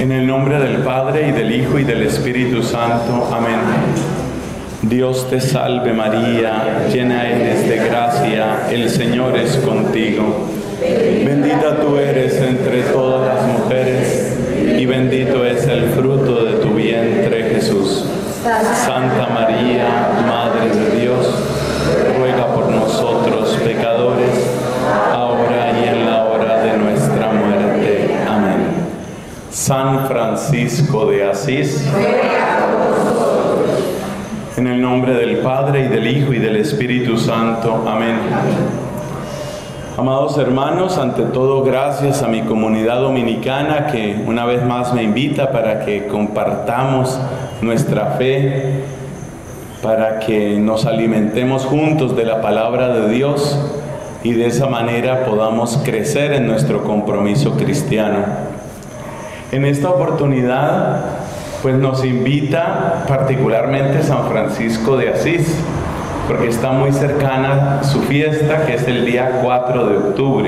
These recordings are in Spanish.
En el nombre del Padre, y del Hijo, y del Espíritu Santo. Amén. Dios te salve María, llena eres de gracia, el Señor es contigo. Bendita tú eres entre todas las mujeres, y bendito es el fruto de tu vientre, Jesús. Santa María, Madre de Dios, ruega por nosotros pecadores, ahora y en la hora de nuestra muerte. Amén. San Francisco de Asís, en el nombre del Padre, y del Hijo, y del Espíritu Santo. Amén. Amados hermanos, ante todo, gracias a mi comunidad dominicana que una vez más me invita para que compartamos nuestra fe, para que nos alimentemos juntos de la palabra de Dios y de esa manera podamos crecer en nuestro compromiso cristiano. En esta oportunidad, pues nos invita particularmente San Francisco de Asís, porque está muy cercana su fiesta, que es el día 4 de octubre.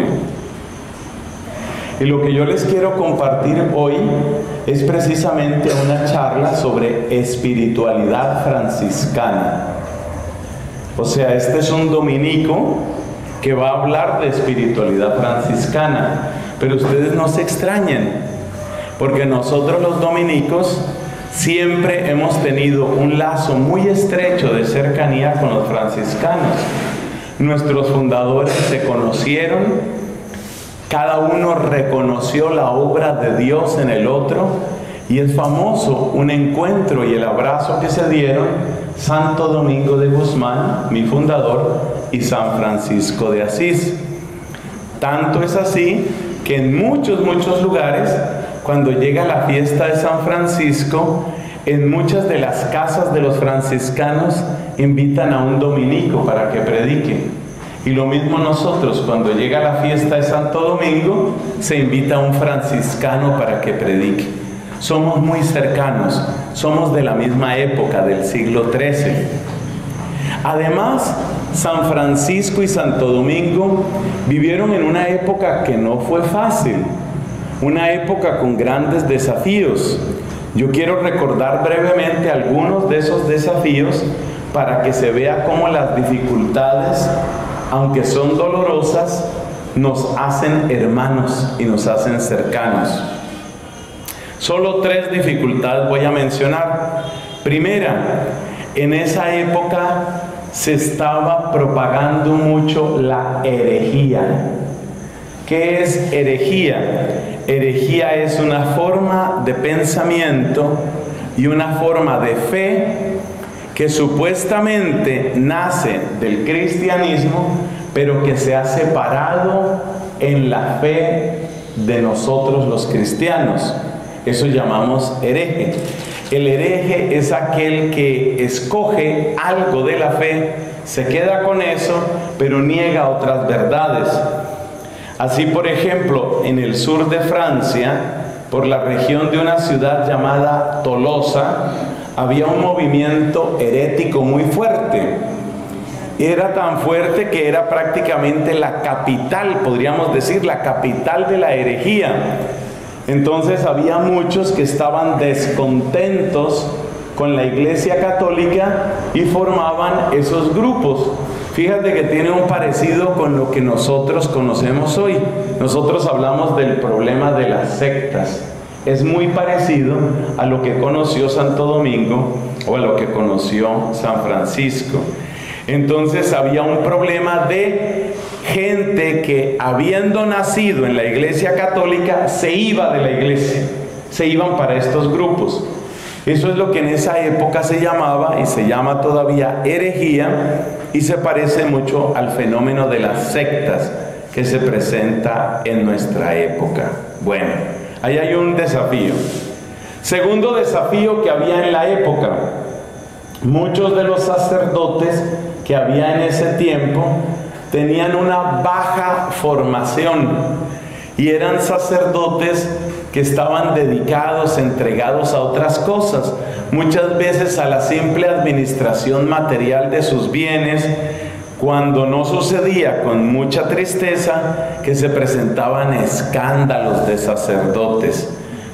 Y lo que yo les quiero compartir hoy es precisamente una charla sobre espiritualidad franciscana. O sea, este es un dominico que va a hablar de espiritualidad franciscana, pero ustedes no se extrañen, porque nosotros los dominicos siempre hemos tenido un lazo muy estrecho de cercanía con los franciscanos. Nuestros fundadores se conocieron, cada uno reconoció la obra de Dios en el otro, y es famoso un encuentro y el abrazo que se dieron Santo Domingo de Guzmán, mi fundador, y San Francisco de Asís. Tanto es así que en muchos lugares, cuando llega la fiesta de San Francisco, en muchas de las casas de los franciscanos invitan a un dominico para que predique. Y lo mismo nosotros, cuando llega la fiesta de Santo Domingo, se invita a un franciscano para que predique. Somos muy cercanos, somos de la misma época, del siglo XIII. Además, San Francisco y Santo Domingo vivieron en una época que no fue fácil, una época con grandes desafíos. Yo quiero recordar brevemente algunos de esos desafíos para que se vea cómo las dificultades, aunque son dolorosas, nos hacen hermanos y nos hacen cercanos. Solo 3 dificultades voy a mencionar. Primera, en esa época se estaba propagando mucho la herejía. ¿Qué es herejía? Herejía es una forma de pensamiento y una forma de fe que supuestamente nace del cristianismo, pero que se ha separado en la fe de nosotros los cristianos. Eso llamamos hereje. El hereje es aquel que escoge algo de la fe, se queda con eso, pero niega otras verdades. Así, por ejemplo, en el sur de Francia, por la región de una ciudad llamada Tolosa, había un movimiento herético muy fuerte. Era tan fuerte que era prácticamente la capital, podríamos decir, la capital de la herejía. Entonces había muchos que estaban descontentos con la Iglesia Católica y formaban esos grupos. Fíjate que tiene un parecido con lo que nosotros conocemos hoy. Nosotros hablamos del problema de las sectas. Es muy parecido a lo que conoció Santo Domingo o a lo que conoció San Francisco. Entonces había un problema de gente que, habiendo nacido en la Iglesia Católica, se iba de la iglesia, se iban para estos grupos. Eso es lo que en esa época se llamaba y se llama todavía herejía, y se parece mucho al fenómeno de las sectas que se presenta en nuestra época. Bueno, ahí hay un desafío. Segundo desafío que había en la época: muchos de los sacerdotes que había en ese tiempo tenían una baja formación y eran sacerdotes que estaban dedicados, entregados a otras cosas, muchas veces a la simple administración material de sus bienes, cuando no sucedía, con mucha tristeza, que se presentaban escándalos de sacerdotes.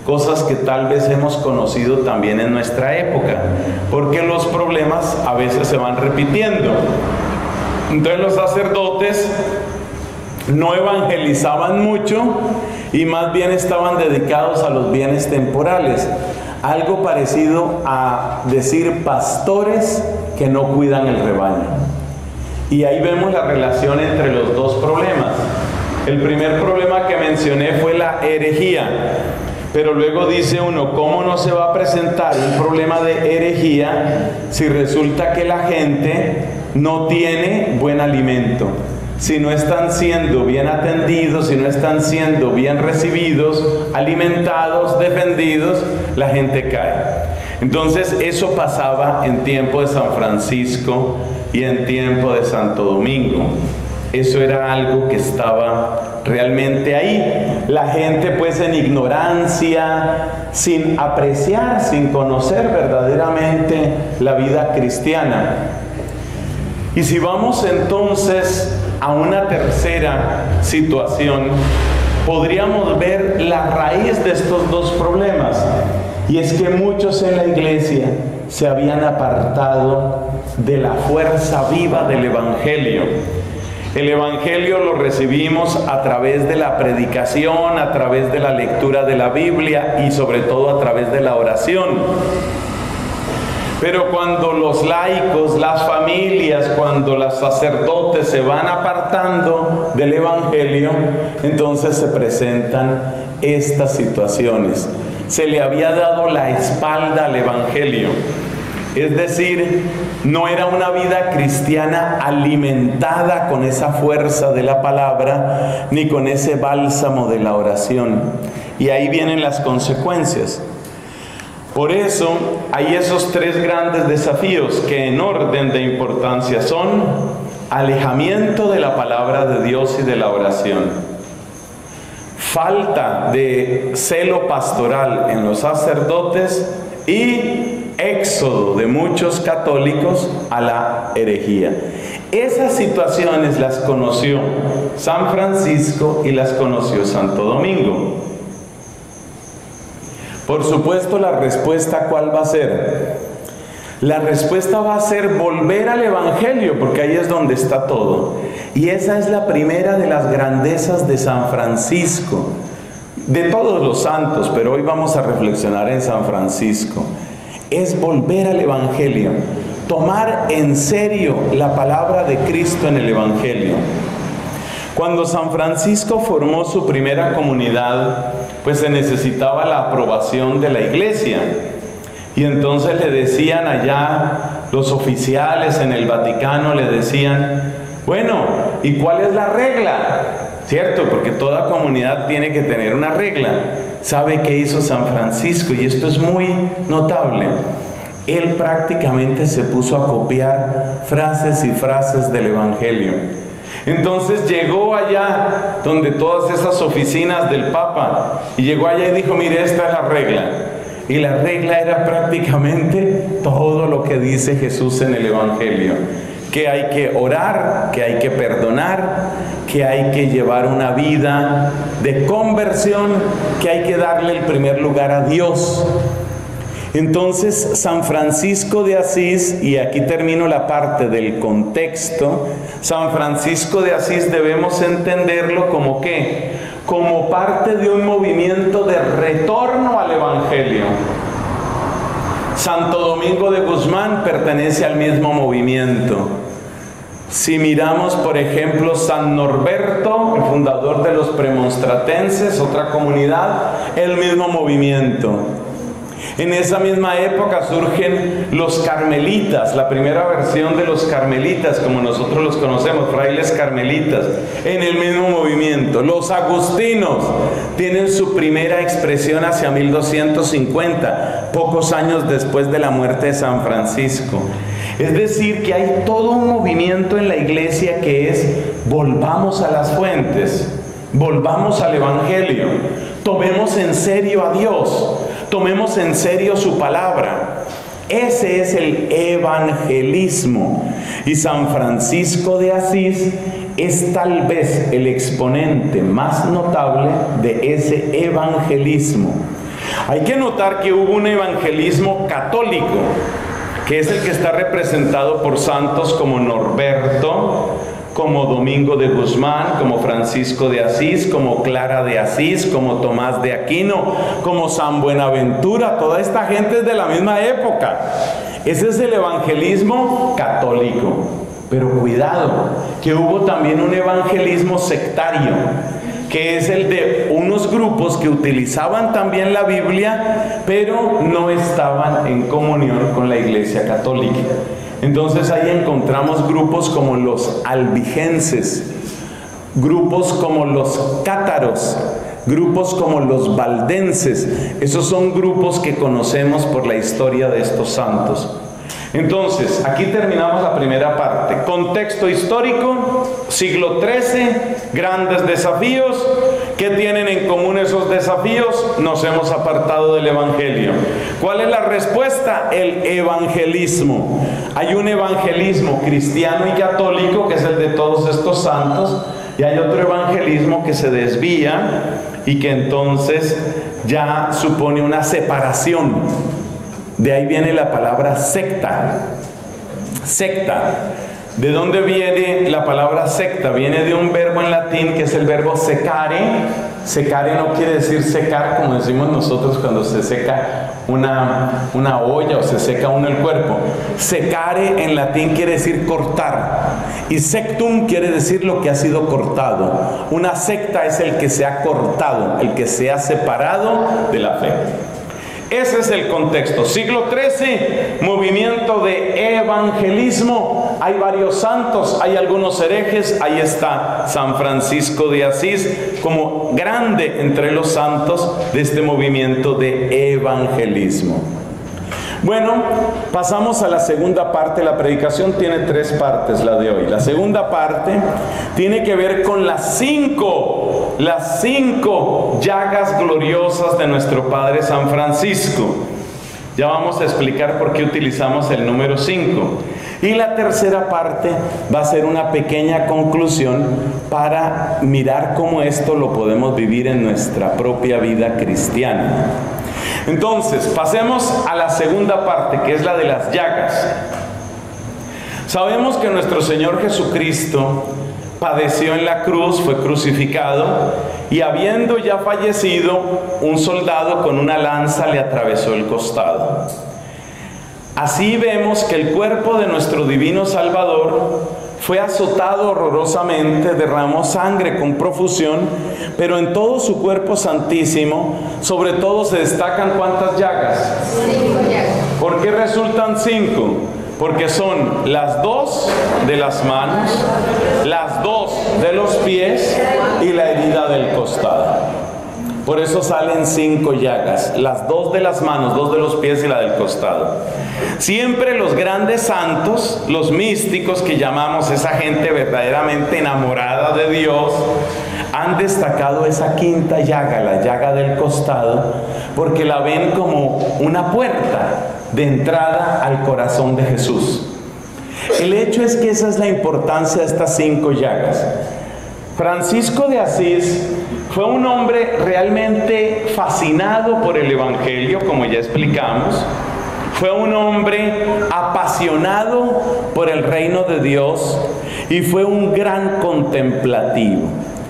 cosas que tal vez hemos conocido también en nuestra época, porque los problemas a veces se van repitiendo. Entonces los sacerdotes no evangelizaban mucho y más bien estaban dedicados a los bienes temporales, algo parecido a decir pastores que no cuidan el rebaño. Y ahí vemos la relación entre los dos problemas. El primer problema que mencioné fue la herejía, pero luego dice uno, ¿cómo no se va a presentar un problema de herejía si resulta que la gente no tiene buen alimento? Si no están siendo bien atendidos, si no están siendo bien recibidos, alimentados, defendidos, la gente cae. Entonces eso pasaba en tiempo de San Francisco y en tiempo de Santo Domingo. Eso era algo que estaba realmente ahí. La gente pues en ignorancia, sin apreciar, sin conocer verdaderamente la vida cristiana. Y si vamos entonces a una tercera situación, podríamos ver la raíz de estos dos problemas. Y es que muchos en la iglesia se habían apartado de la fuerza viva del Evangelio. El Evangelio lo recibimos a través de la predicación, a través de la lectura de la Biblia y sobre todo a través de la oración. Pero cuando los laicos, las familias, cuando los sacerdotes se van apartando del Evangelio, entonces se presentan estas situaciones. Se le había dado la espalda al Evangelio. Es decir, no era una vida cristiana alimentada con esa fuerza de la palabra, ni con ese bálsamo de la oración. Y ahí vienen las consecuencias. Por eso hay esos tres grandes desafíos que en orden de importancia son alejamiento de la palabra de Dios y de la oración, falta de celo pastoral en los sacerdotes y éxodo de muchos católicos a la herejía. Esas situaciones las conoció San Francisco y las conoció Santo Domingo. Por supuesto, la respuesta, ¿cuál va a ser? La respuesta va a ser volver al Evangelio, porque ahí es donde está todo. Y esa es la primera de las grandezas de San Francisco, de todos los santos, pero hoy vamos a reflexionar en San Francisco. Es volver al Evangelio, tomar en serio la palabra de Cristo en el Evangelio. Cuando San Francisco formó su primera comunidad, pues se necesitaba la aprobación de la iglesia. Y entonces le decían allá, los oficiales en el Vaticano le decían, bueno, ¿y cuál es la regla? ¿Cierto? Porque toda comunidad tiene que tener una regla. ¿Sabe qué hizo San Francisco? Y esto es muy notable. Él prácticamente se puso a copiar frases y frases del Evangelio. Entonces llegó allá donde todas esas oficinas del Papa, y llegó allá y dijo, mire, esta es la regla. Y la regla era prácticamente todo lo que dice Jesús en el Evangelio. Que hay que orar, que hay que perdonar, que hay que llevar una vida de conversión, que hay que darle el primer lugar a Dios. Entonces San Francisco de Asís, y aquí termino la parte del contexto, San Francisco de Asís debemos entenderlo como ¿qué? Como parte de un movimiento de retorno al Evangelio. Santo Domingo de Guzmán pertenece al mismo movimiento. Si miramos, por ejemplo, San Norberto, el fundador de los premonstratenses, otra comunidad, el mismo movimiento. En esa misma época surgen los carmelitas, la primera versión de los carmelitas, como nosotros los conocemos, frailes carmelitas, en el mismo movimiento. Los agustinos tienen su primera expresión hacia 1250, pocos años después de la muerte de San Francisco. Es decir, que hay todo un movimiento en la iglesia que es, volvamos a las fuentes, volvamos al Evangelio, tomemos en serio a Dios, tomemos en serio su palabra. Ese es el evangelismo. Y San Francisco de Asís es tal vez el exponente más notable de ese evangelismo. Hay que notar que hubo un evangelismo católico, que es el que está representado por santos como Norberto, como Domingo de Guzmán, como Francisco de Asís, como Clara de Asís, como Tomás de Aquino, como San Buenaventura. Toda esta gente es de la misma época. Ese es el evangelismo católico. Pero cuidado, que hubo también un evangelismo sectario, que es el de unos grupos que utilizaban también la Biblia, pero no estaban en comunión con la Iglesia Católica. Entonces ahí encontramos grupos como los albigenses, grupos como los cátaros, grupos como los valdenses. Esos son grupos que conocemos por la historia de estos santos. Entonces, aquí terminamos la primera parte. Contexto histórico, siglo XIII, grandes desafíos. ¿Qué tienen en común esos desafíos? Nos hemos apartado del Evangelio. ¿Cuál es la respuesta? El evangelismo. Hay un evangelismo cristiano y católico, que es el de todos estos santos, y hay otro evangelismo que se desvía y que entonces ya supone una separación. De ahí viene la palabra secta. Secta. ¿De dónde viene la palabra secta? Viene de un verbo en latín que es el verbo secare. Secare no quiere decir secar como decimos nosotros cuando se seca una olla o se seca uno el cuerpo. Secare en latín quiere decir cortar. Y sectum quiere decir lo que ha sido cortado. Una secta es el que se ha cortado, el que se ha separado de la fe. Ese es el contexto. Siglo XIII, movimiento de evangelismo. Hay varios santos, hay algunos herejes. Ahí está San Francisco de Asís como grande entre los santos de este movimiento de evangelismo. Bueno, pasamos a la segunda parte. La predicación tiene 3 partes, la de hoy. La segunda parte tiene que ver con las cinco llagas gloriosas de nuestro Padre San Francisco. Ya vamos a explicar por qué utilizamos el número 5. Y la tercera parte va a ser una pequeña conclusión para mirar cómo esto lo podemos vivir en nuestra propia vida cristiana. Entonces, pasemos a la segunda parte, que es la de las llagas. Sabemos que nuestro Señor Jesucristo padeció en la cruz, fue crucificado, y habiendo ya fallecido, un soldado con una lanza le atravesó el costado. Así vemos que el cuerpo de nuestro divino Salvador fue azotado horrorosamente, derramó sangre con profusión, pero en todo su cuerpo santísimo, sobre todo se destacan ¿cuántas llagas? 5 llagas. ¿Por qué resultan 5? Porque son las 2 de las manos, las 2 de los pies y la herida del costado. Por eso salen 5 llagas, las 2 de las manos, 2 de los pies y la del costado. Siempre los grandes santos, los místicos que llamamos esa gente verdaderamente enamorada de Dios, han destacado esa 5ª llaga, la llaga del costado, porque la ven como una puerta de entrada al corazón de Jesús. El hecho es que esa es la importancia de estas 5 llagas. Francisco de Asís fue un hombre realmente fascinado por el Evangelio, como ya explicamos. Fue un hombre apasionado por el reino de Dios y fue un gran contemplativo.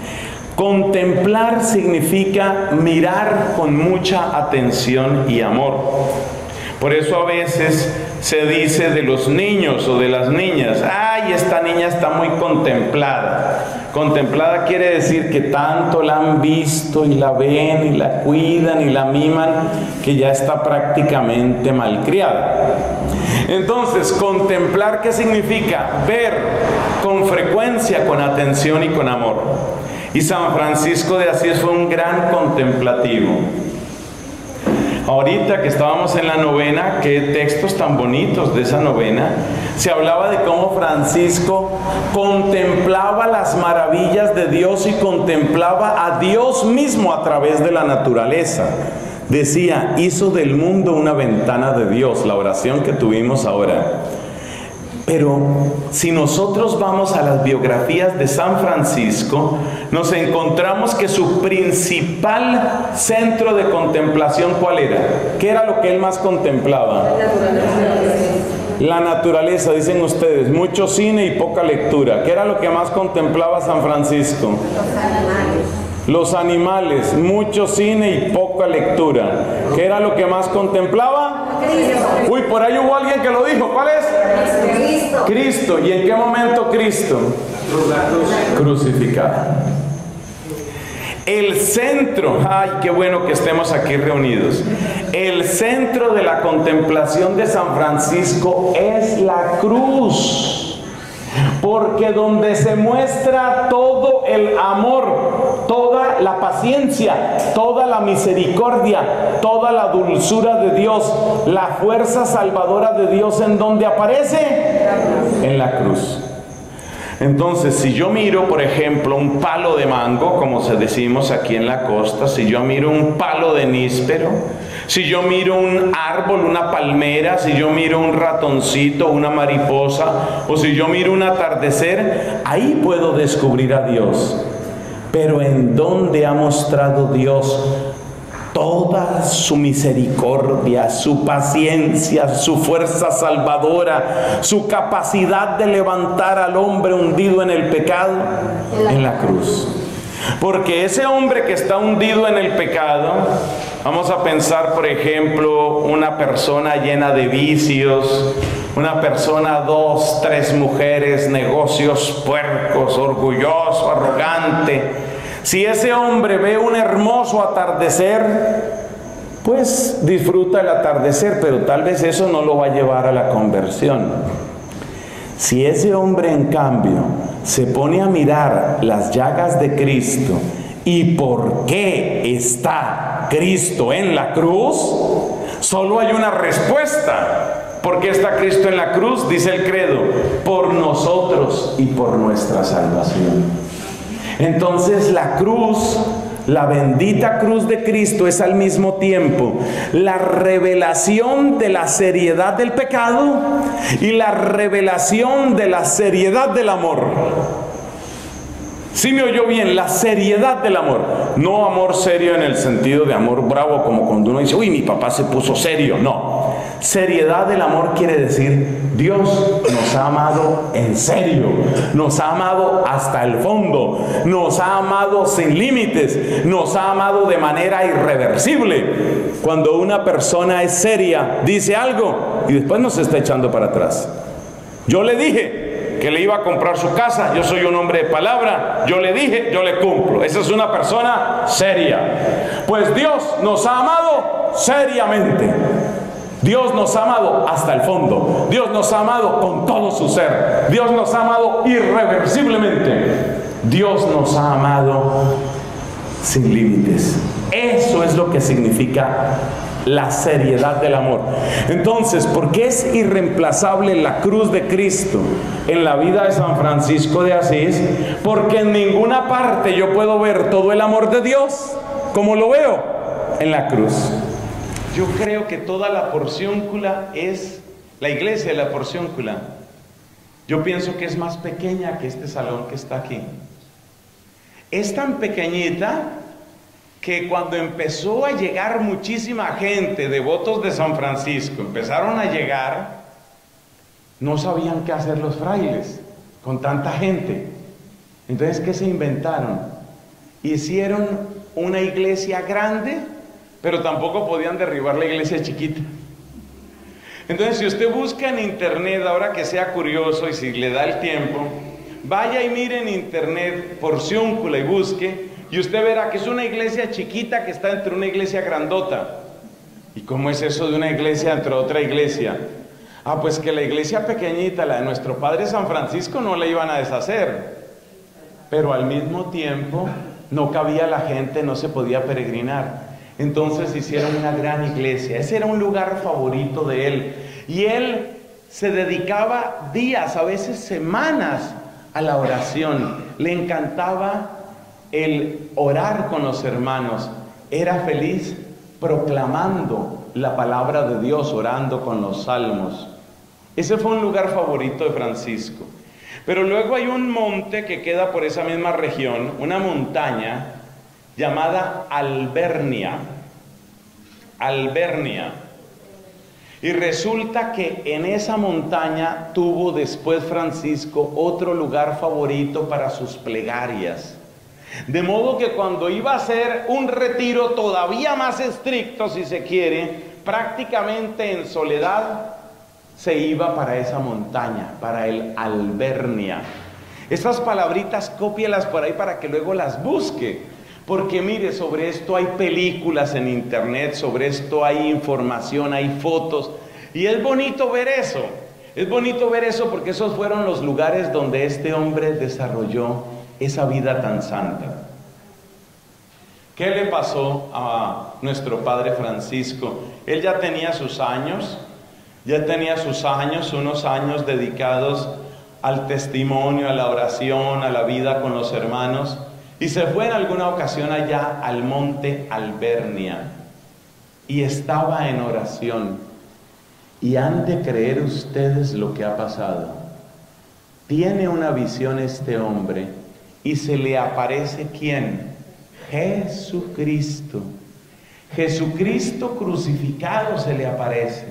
Contemplar significa mirar con mucha atención y amor. Por eso a veces se dice de los niños o de las niñas, ¡ay, esta niña está muy contemplada! Contemplada quiere decir que tanto la han visto y la ven y la cuidan y la miman que ya está prácticamente malcriada. Entonces, contemplar, ¿qué significa? Ver con frecuencia, con atención y con amor. Y San Francisco de Asís fue un gran contemplativo. Ahorita que estábamos en la novena, qué textos tan bonitos de esa novena. Se hablaba de cómo Francisco contemplaba las maravillas de Dios y contemplaba a Dios mismo a través de la naturaleza. Decía, hizo del mundo una ventana de Dios, la oración que tuvimos ahora. Pero si nosotros vamos a las biografías de San Francisco, nos encontramos que su principal centro de contemplación, ¿cuál era? ¿Qué era lo que él más contemplaba? La naturaleza, dicen ustedes, mucho cine y poca lectura. ¿Qué era lo que más contemplaba San Francisco? Los animales, mucho cine y poca lectura. ¿Qué era lo que más contemplaba? Uy, por ahí hubo alguien que lo dijo. ¿Cuál es? Cristo. ¿Y en qué momento Cristo? Crucificado. El centro, ay, qué bueno que estemos aquí reunidos. El centro de la contemplación de San Francisco es la cruz. Porque donde se muestra todo el amor, toda la paciencia, toda la misericordia, toda la dulzura de Dios, la fuerza salvadora de Dios, ¿en dónde aparece? En la cruz. Entonces, si yo miro, por ejemplo, un palo de mango, como se decimos aquí en la costa, si yo miro un palo de níspero, si yo miro un árbol, una palmera, si yo miro un ratoncito, una mariposa, o si yo miro un atardecer, ahí puedo descubrir a Dios. Pero ¿en dónde ha mostrado Dios toda su misericordia, su paciencia, su fuerza salvadora, su capacidad de levantar al hombre hundido en el pecado? En la cruz. Porque ese hombre que está hundido en el pecado, vamos a pensar, por ejemplo, una persona llena de vicios, una persona, 2, 3 mujeres, negocios puercos, orgulloso, arrogante. Si ese hombre ve un hermoso atardecer, pues disfruta el atardecer, pero tal vez eso no lo va a llevar a la conversión. Si ese hombre, en cambio, se pone a mirar las llagas de Cristo y por qué está Cristo en la cruz, solo hay una respuesta. ¿Por qué está Cristo en la cruz? Dice el credo: por nosotros y por nuestra salvación. Entonces la cruz, la bendita cruz de Cristo, es al mismo tiempo la revelación de la seriedad del pecado y la revelación de la seriedad del amor. ¿Sí me oyó bien? La seriedad del amor. No amor serio en el sentido de amor bravo, como cuando uno dice, uy, mi papá se puso serio. No. Seriedad del amor quiere decir, Dios nos ha amado en serio, nos ha amado hasta el fondo, nos ha amado sin límites, nos ha amado de manera irreversible. Cuando una persona es seria, dice algo y después nos está echando para atrás. Yo le dije que le iba a comprar su casa, yo soy un hombre de palabra, yo le dije, yo le cumplo. Esa es una persona seria. Pues Dios nos ha amado seriamente. Dios nos ha amado hasta el fondo. Dios nos ha amado con todo su ser. Dios nos ha amado irreversiblemente. Dios nos ha amado sin límites. Eso es lo que significa la seriedad del amor. Entonces, ¿por qué es irreemplazable la cruz de Cristo en la vida de San Francisco de Asís? Porque en ninguna parte yo puedo ver todo el amor de Dios como lo veo en la cruz. Yo creo que toda la porcióncula es la iglesia de la porcióncula. Yo pienso que es más pequeña que este salón que está aquí. Es tan pequeñita que cuando empezó a llegar muchísima gente, devotos de San Francisco, empezaron a llegar, no sabían qué hacer los frailes con tanta gente. Entonces, ¿qué se inventaron? Hicieron una iglesia grande, pero tampoco podían derribar la iglesia chiquita. Entonces, si usted busca en internet, ahora que sea curioso y si le da el tiempo, vaya y mire en internet porcióncula y busque, y usted verá que es una iglesia chiquita que está entre una iglesia grandota. ¿Y cómo es eso de una iglesia entre otra iglesia? Ah, pues que la iglesia pequeñita, la de nuestro Padre San Francisco, no la iban a deshacer. Pero al mismo tiempo no cabía la gente, no se podía peregrinar. Entonces hicieron una gran iglesia. Ese era un lugar favorito de él. Y él se dedicaba días, a veces semanas, a la oración. Le encantaba el orar con los hermanos. Era feliz proclamando la palabra de Dios, orando con los salmos. Ese fue un lugar favorito de Francisco. Pero luego hay un monte que queda por esa misma región, una montaña llamada Albernia. Albernia. Y resulta que en esa montaña tuvo después Francisco otro lugar favorito para sus plegarias. De modo que cuando iba a hacer un retiro todavía más estricto, si se quiere, prácticamente en soledad, se iba para esa montaña, para el Albernia. Estas palabritas cópielas por ahí para que luego las busque. Porque mire, sobre esto hay películas en internet, sobre esto hay información, hay fotos. Y es bonito ver eso. Es bonito ver eso porque esos fueron los lugares donde este hombre desarrolló esa vida tan santa. ¿Qué le pasó a nuestro Padre Francisco? Él ya tenía sus años, unos años dedicados al testimonio, a la oración, a la vida con los hermanos, y se fue en alguna ocasión allá al monte Albernia, y estaba en oración, y han de creer ustedes lo que ha pasado. Tiene una visión este hombre, y se le aparece ¿quién? Jesucristo. Jesucristo crucificado se le aparece.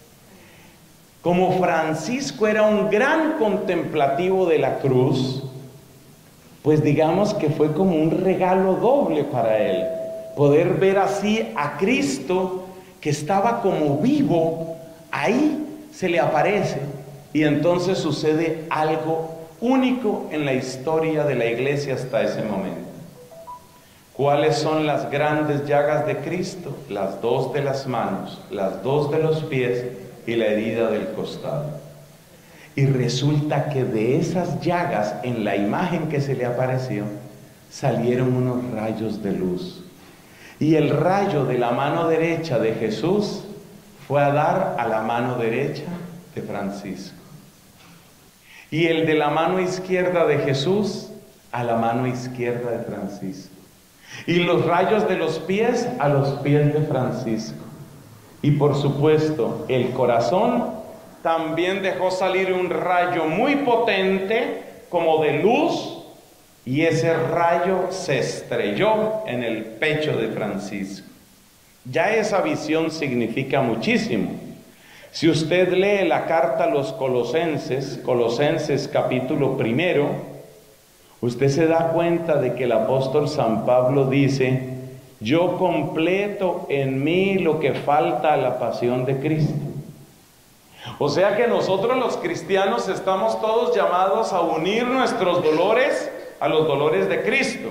Como Francisco era un gran contemplativo de la cruz, pues digamos que fue como un regalo doble para él, poder ver así a Cristo que estaba como vivo, ahí se le aparece, y entonces sucede algo único en la historia de la iglesia hasta ese momento. ¿Cuáles son las grandes llagas de Cristo? Las dos de las manos, las dos de los pies y la herida del costado. Y resulta que de esas llagas, en la imagen que se le apareció, salieron unos rayos de luz. Y el rayo de la mano derecha de Jesús fue a dar a la mano derecha de Francisco. Y el de la mano izquierda de Jesús a la mano izquierda de Francisco. Y los rayos de los pies a los pies de Francisco. Y por supuesto, el corazón también dejó salir un rayo muy potente, como de luz, y ese rayo se estrelló en el pecho de Francisco. Ya esa visión significa muchísimo. Si usted lee la carta a los Colosenses, Colosenses capítulo 1, usted se da cuenta de que el apóstol San Pablo dice: yo completo en mí lo que falta a la pasión de Cristo. O sea que nosotros los cristianos estamos todos llamados a unir nuestros dolores a los dolores de Cristo.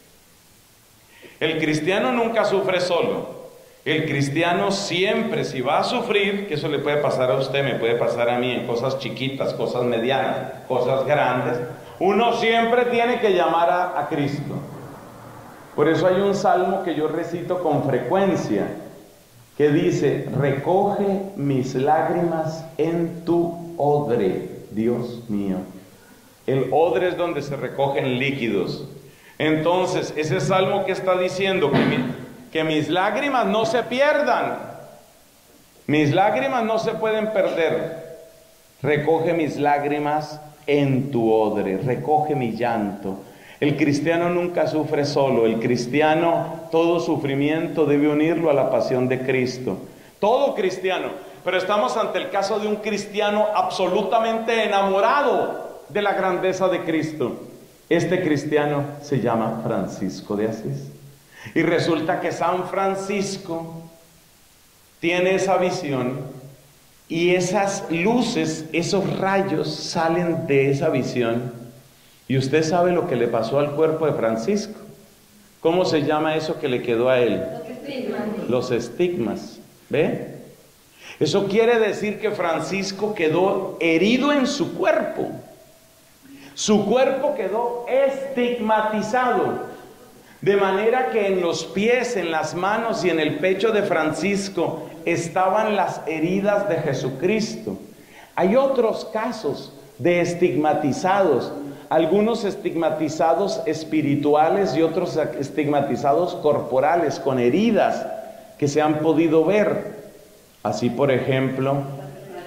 El cristiano nunca sufre solo. El cristiano siempre, si va a sufrir, que eso le puede pasar a usted, me puede pasar a mí, en cosas chiquitas, cosas medianas, cosas grandes, uno siempre tiene que llamar a Cristo. Por eso hay un salmo que yo recito con frecuencia, que dice: recoge mis lágrimas en tu odre, Dios mío. El odre es donde se recogen líquidos. Entonces, ese salmo que está diciendo que mis lágrimas no se pierdan, mis lágrimas no se pueden perder. Recoge mis lágrimas en tu odre, recoge mi llanto. El cristiano nunca sufre solo. El cristiano, todo sufrimiento debe unirlo a la pasión de Cristo. Todo cristiano. Pero estamos ante el caso de un cristiano absolutamente enamorado de la grandeza de Cristo. Este cristiano se llama Francisco de Asís. Y resulta que San Francisco tiene esa visión, y esas luces, esos rayos salen de esa visión. Y usted sabe lo que le pasó al cuerpo de Francisco. ¿Cómo se llama eso que le quedó a él? Los estigmas. Los estigmas. ¿Ve? Eso quiere decir que Francisco quedó herido en su cuerpo. Su cuerpo quedó estigmatizado. De manera que en los pies, en las manos y en el pecho de Francisco estaban las heridas de Jesucristo. Hay otros casos de estigmatizados. Algunos estigmatizados espirituales y otros estigmatizados corporales, con heridas que se han podido ver. Así, por ejemplo,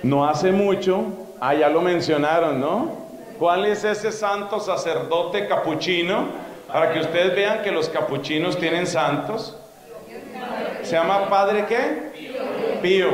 No hace mucho, ya lo mencionaron, ¿no? ¿Cuál es ese santo sacerdote capuchino? Para que ustedes vean que los capuchinos tienen santos. ¿Se llama Padre qué? Pío.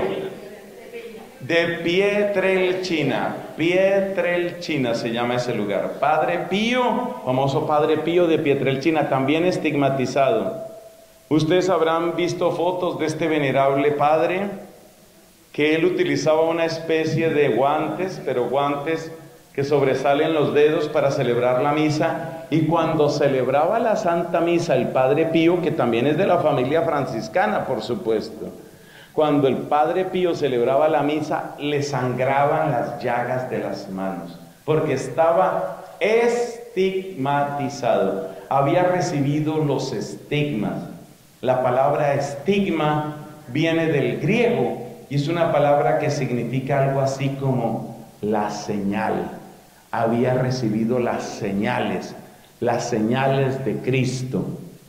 De Pietrelcina. Pietrelcina se llama ese lugar. Padre Pío, famoso Padre Pío de Pietrelcina, también estigmatizado. Ustedes habrán visto fotos de este venerable padre, que él utilizaba una especie de guantes, pero guantes que sobresalen los dedos para celebrar la misa, y cuando celebraba la Santa Misa el Padre Pío, que también es de la familia franciscana, por supuesto, cuando el Padre Pío celebraba la misa, le sangraban las llagas de las manos, porque estaba estigmatizado, había recibido los estigmas. La palabra estigma viene del griego, y es una palabra que significa algo así como la señal. Había recibido las señales de Cristo.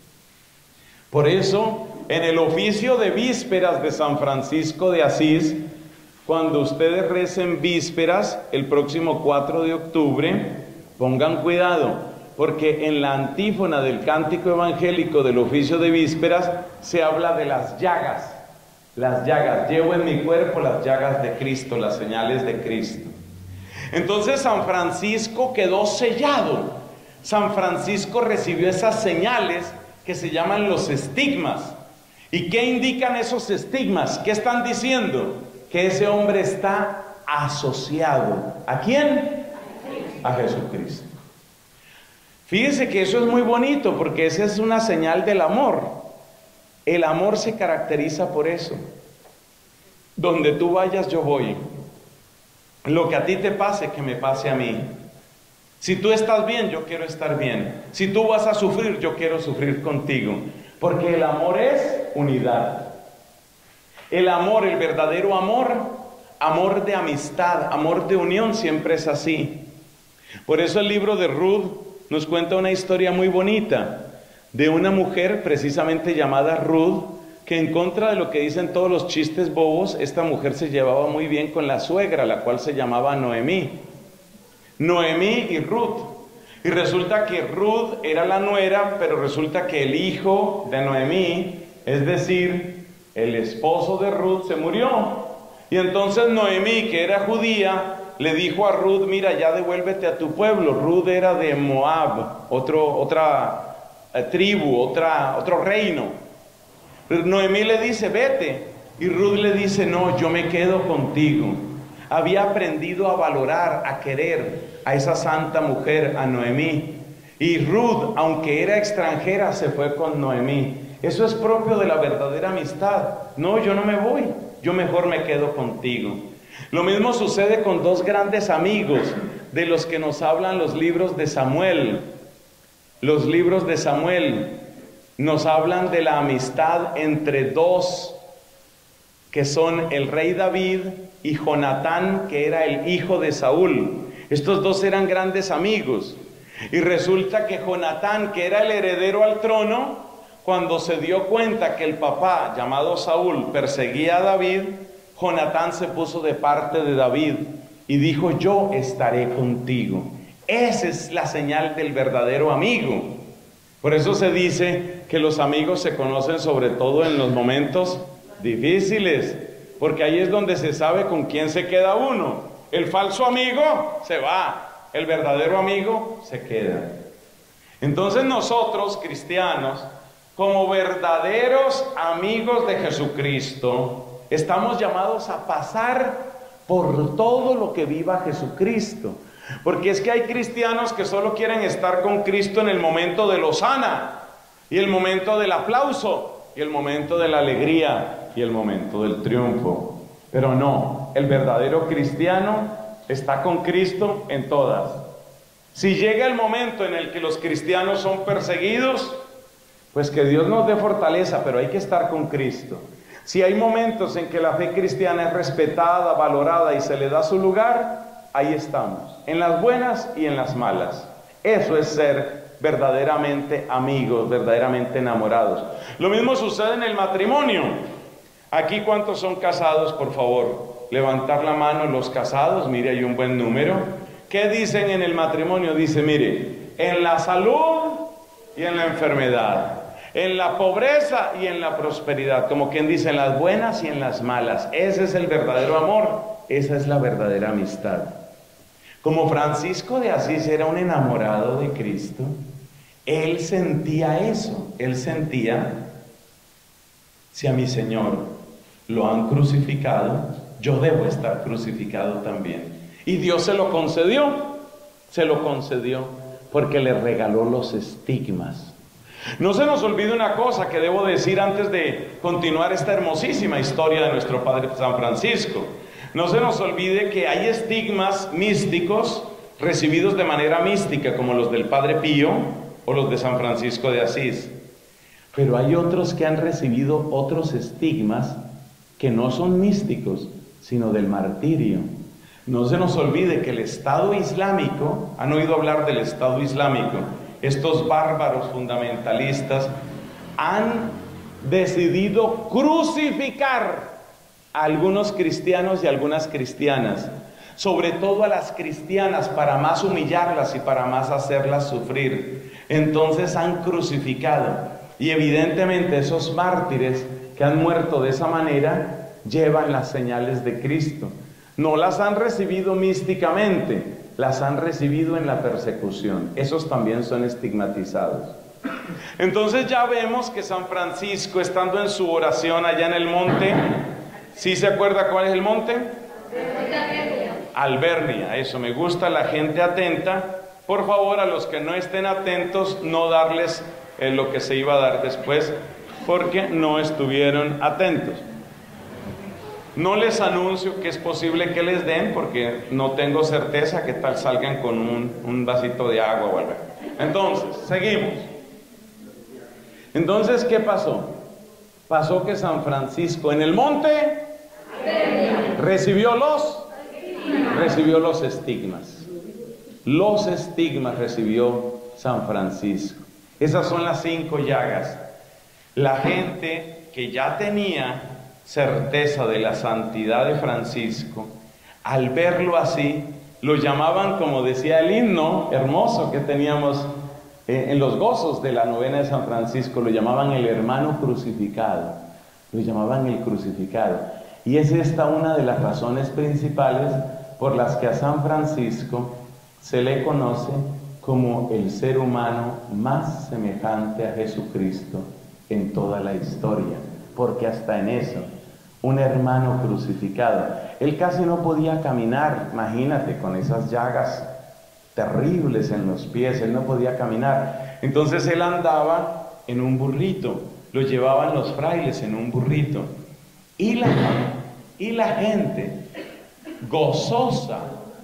Por eso, en el oficio de vísperas de San Francisco de Asís, cuando ustedes recen vísperas el próximo 4 de octubre, pongan cuidado, porque en la antífona del cántico evangélico del oficio de vísperas se habla de las llagas. Las llagas, llevo en mi cuerpo las llagas de Cristo, las señales de Cristo. Entonces San Francisco quedó sellado. San Francisco recibió esas señales que se llaman los estigmas. ¿Y qué indican esos estigmas? ¿Qué están diciendo? Que ese hombre está asociado. ¿A quién? A Jesucristo. Fíjense que eso es muy bonito, porque esa es una señal del amor. El amor se caracteriza por eso. Donde tú vayas, yo voy. Lo que a ti te pase, que me pase a mí. Si tú estás bien, yo quiero estar bien. Si tú vas a sufrir, yo quiero sufrir contigo. Porque el amor es unidad. El amor, el verdadero amor, amor de amistad, amor de unión, siempre es así. Por eso el libro de Ruth nos cuenta una historia muy bonita de una mujer precisamente llamada Ruth, que en contra de lo que dicen todos los chistes bobos, esta mujer se llevaba muy bien con la suegra, la cual se llamaba Noemí. Noemí y Ruth. Y resulta que Ruth era la nuera, pero resulta que el hijo de Noemí, es decir, el esposo de Ruth, se murió. Y entonces Noemí, que era judía, le dijo a Ruth: mira, ya devuélvete a tu pueblo. Ruth era de Moab, otra tribu, otro reino. Noemí le dice: vete. Y Ruth le dice: no, yo me quedo contigo. Había aprendido a valorar, a querer a esa santa mujer, a Noemí. Y Ruth, aunque era extranjera, se fue con Noemí. Eso es propio de la verdadera amistad. No, yo no me voy, yo mejor me quedo contigo. Lo mismo sucede con dos grandes amigos de los que nos hablan los libros de Samuel. Los libros de Samuel nos hablan de la amistad entre dos, que son el rey David y Jonatán, que era el hijo de Saúl. Estos dos eran grandes amigos. Y resulta que Jonatán, que era el heredero al trono, cuando se dio cuenta que el papá, llamado Saúl, perseguía a David, Jonatán se puso de parte de David y dijo: yo estaré contigo. Esa es la señal del verdadero amigo. Por eso se dice que los amigos se conocen sobre todo en los momentos difíciles, porque ahí es donde se sabe con quién se queda uno. El falso amigo se va, el verdadero amigo se queda. Entonces nosotros, cristianos, como verdaderos amigos de Jesucristo, estamos llamados a pasar por todo lo que viva Jesucristo. Porque es que hay cristianos que solo quieren estar con Cristo en el momento de la hosana, y el momento del aplauso, y el momento de la alegría, y el momento del triunfo. Pero no, el verdadero cristiano está con Cristo en todas. Si llega el momento en el que los cristianos son perseguidos, pues que Dios nos dé fortaleza, pero hay que estar con Cristo. Si hay momentos en que la fe cristiana es respetada, valorada y se le da su lugar, ahí estamos, en las buenas y en las malas. Eso es ser verdaderamente amigos, verdaderamente enamorados. Lo mismo sucede en el matrimonio. Aquí, ¿cuántos son casados, por favor? Levantar la mano los casados, mire, hay un buen número. ¿Qué dicen en el matrimonio? Dice, mire, en la salud y en la enfermedad, en la pobreza y en la prosperidad, como quien dice, en las buenas y en las malas. Ese es el verdadero amor, esa es la verdadera amistad. Como Francisco de Asís era un enamorado de Cristo, él sentía eso, él sentía, si a mi Señor lo han crucificado, yo debo estar crucificado también. Y Dios se lo concedió, porque le regaló los estigmas. No se nos olvide una cosa que debo decir antes de continuar esta hermosísima historia de nuestro Padre San Francisco. No se nos olvide que hay estigmas místicos recibidos de manera mística, como los del Padre Pío o los de San Francisco de Asís. Pero hay otros que han recibido otros estigmas que no son místicos, sino del martirio. No se nos olvide que el Estado Islámico, ¿han oído hablar del Estado Islámico? Estos bárbaros fundamentalistas han decidido crucificar a algunos cristianos y algunas cristianas, sobre todo a las cristianas, para más humillarlas y para más hacerlas sufrir. Entonces han crucificado, y evidentemente esos mártires que han muerto de esa manera llevan las señales de Cristo. No las han recibido místicamente, las han recibido en la persecución. Esos también son estigmatizados. Entonces ya vemos que San Francisco, estando en su oración allá en el monte, ¿sí se acuerda cuál es el monte? Albernia. Eso, me gusta la gente atenta. Por favor, a los que no estén atentos, no darles lo que se iba a dar después, porque no estuvieron atentos. No les anuncio que es posible que les den, porque no tengo certeza que tal salgan con un vasito de agua o algo. Entonces, seguimos. Entonces, ¿qué pasó? Pasó que San Francisco en el monte recibió los estigmas. Los estigmas recibió San Francisco. Esas son las 5 llagas. La gente que ya tenía certeza de la santidad de Francisco, al verlo así, lo llamaban, como decía el himno hermoso que teníamos en los gozos de la novena de San Francisco, lo llamaban el hermano crucificado, lo llamaban el crucificado. Y es esta una de las razones principales por las que a San Francisco se le conoce como el ser humano más semejante a Jesucristo en toda la historia, porque hasta en eso, un hermano crucificado, él casi no podía caminar, imagínate, con esas llagas terribles en los pies, él no podía caminar, entonces él andaba en un burrito, lo llevaban los frailes en un burrito, y la gente gozosa